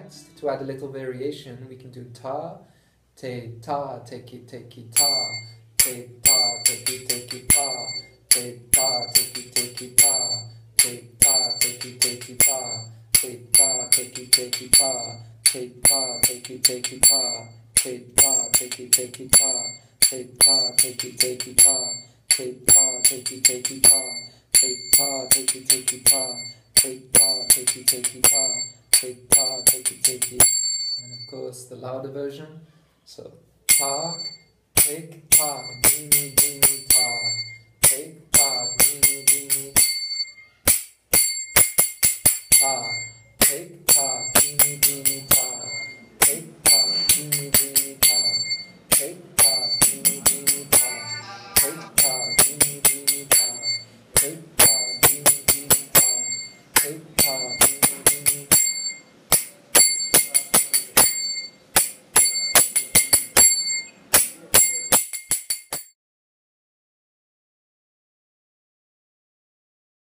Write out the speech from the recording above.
next, to add a little variation, we can do ta, te, ta, teki, teki, ta, te, ta, teki, teki, ta, te, ta, teki, teki, ta, te, ta, teki, teki, ta, te, ta, teki, teki, ta, te, ta, teki, teki, ta, te, ta, teki, teki, ta, te, ta, teki, teki, ta, te, ta, teki, teki, ta, te, ta, teki, teki, ta, te, ta, teki, teki, ta, te, ta, teki, teki. And of course the louder version. So talk, tick tock, beanie, beanie, talk, tick tock, beanie, beanie, talk, tick tock, beanie, beanie, talk, tick tock, beanie, beanie, talk, tick tock, beanie, beanie, talk, tick tock, beanie, beanie, talk, tick tock, beanie, beanie, talk, tick tock, beanie, beanie.